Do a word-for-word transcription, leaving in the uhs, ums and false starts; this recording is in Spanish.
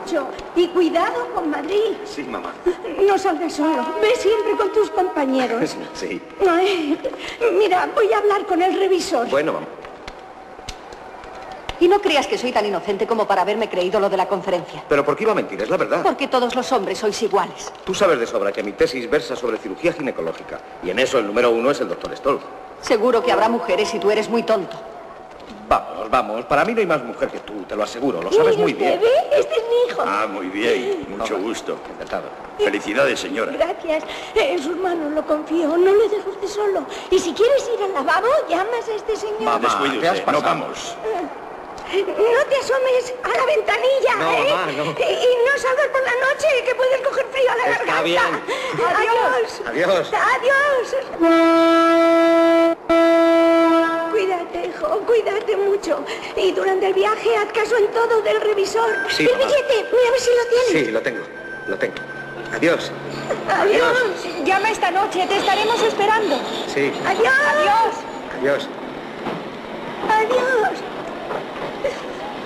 mucho. Y cuidado con Madrid. Sí, mamá. No salgas solo. Ve siempre con tus compañeros. Sí. Ay, mira, voy a hablar con el revisor. Bueno, mamá. Y no creas que soy tan inocente como para haberme creído lo de la conferencia. ¿Pero por qué iba a mentir? Es la verdad. Porque todos los hombres sois iguales. Tú sabes de sobra que mi tesis versa sobre cirugía ginecológica. Y en eso el número uno es el doctor Stoll. Seguro que habrá mujeres y tú eres muy tonto. Vamos, vamos. Para mí no hay más mujer que tú, te lo aseguro. Lo sabes muy bien. ¿Ve? Este es mi hijo. Ah, muy bien. Mucho gusto. Encantado. Felicidades, señora. Gracias. En sus manos lo confío. No le dejo usted solo. Y si quieres ir al lavabo, llamas a este señor. Mamá, descuide ¿qué has usted. No pasado? vamos. No te asomes a la ventanilla, No, ¿eh? mamá, no. Y, y no salgas por la noche, que puedes coger frío a la Está garganta. bien. Adiós. Adiós. Adiós. Cuídate, hijo, cuídate mucho. Y durante el viaje haz caso en todo del revisor. Sí, el mamá. billete, mira a ver si lo tienes. Sí, lo tengo. Lo tengo. Adiós. Adiós. Llama esta noche, te estaremos esperando. Sí. Adiós. Adiós. Adiós. Adiós.